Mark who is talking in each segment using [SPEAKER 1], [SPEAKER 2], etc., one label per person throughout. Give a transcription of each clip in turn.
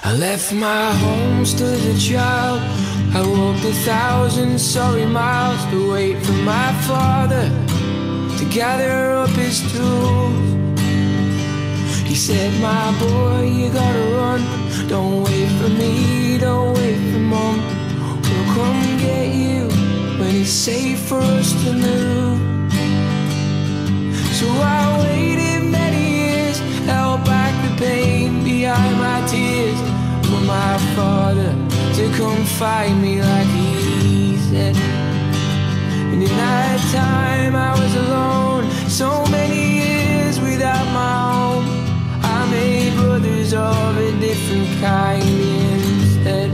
[SPEAKER 1] I left my home, still as a child. I walked 1,000 sorry miles to wait for my father to gather up his tools. He said, my boy, you gotta run. Don't wait for me, don't wait for mom. We'll come get you when it's safe for us to move. So I waited many years, held back the pain behind my tears, for my father to come find me like he said. And in that time I was alone, so many years without my home. I made brothers of a different kind instead.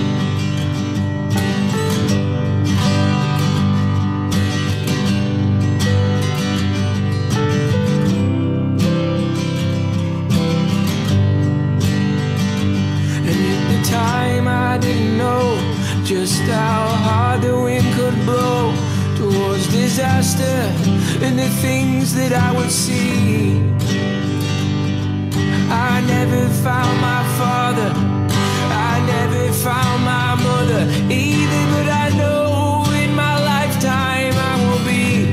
[SPEAKER 1] I didn't know just how hard the wind could blow towards disaster and the things that I would see. I never found my father, I never found my mother either, but I know in my lifetime I will be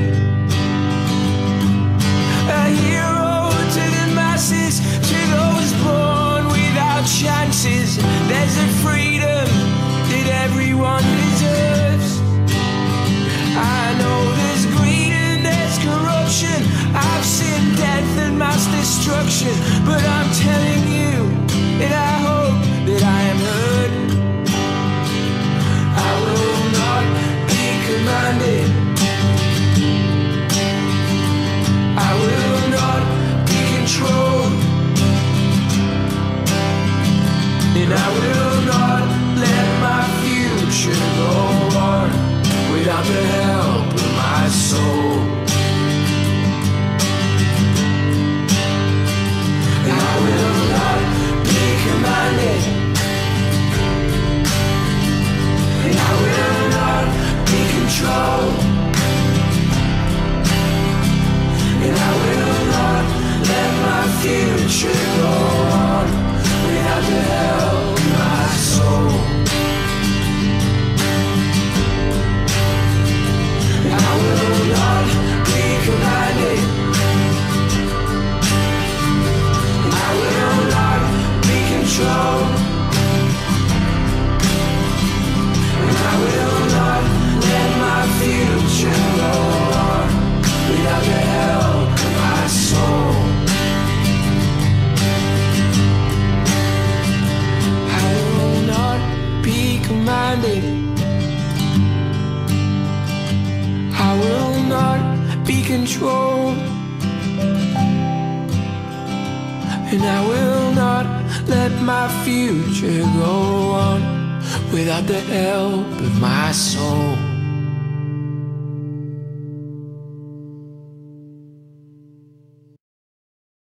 [SPEAKER 1] a hero to the masses, to those born without chances. There's a freedom that everyone deserves. I know there's greed and there's corruption. I've seen death and mass destruction, but I'm telling you, and I hope that I am heard. I will not be commanded. I will not be controlled. And I will not let my future go on without the help of my soul. And I will not be commanded. And I will not be controlled. And I will not let my future go on without the help of my soul. I will not be commanded. I will not be controlled. And I will not let my future go on without the help of my soul. Commanded. I will not be controlled, and I will not let my future go on without the help of my soul.